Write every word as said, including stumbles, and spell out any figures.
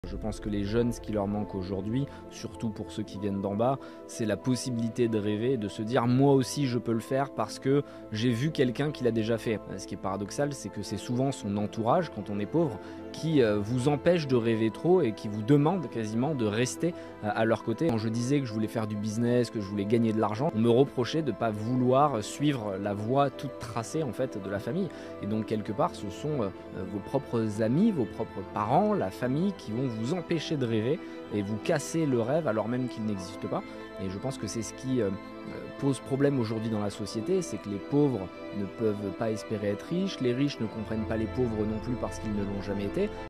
Je pense que les jeunes, ce qui leur manque aujourd'hui, surtout pour ceux qui viennent d'en bas, c'est la possibilité de rêver, de se dire moi aussi je peux le faire parce que j'ai vu quelqu'un qui l'a déjà fait. Ce qui est paradoxal, c'est que c'est souvent son entourage, quand on est pauvre, qui vous empêche de rêver trop et qui vous demande quasiment de rester à leur côté. Quand je disais que je voulais faire du business, que je voulais gagner de l'argent, on me reprochait de ne pas vouloir suivre la voie toute tracée en fait de la famille. Et donc quelque part, ce sont vos propres amis, vos propres parents, la famille qui vont vous empêcher de rêver et vous casser le rêve alors même qu'il n'existe pas. Et je pense que c'est ce qui euh, pose problème aujourd'hui dans la société, c'est que les pauvres ne peuvent pas espérer être riches, les riches ne comprennent pas les pauvres non plus parce qu'ils ne l'ont jamais été.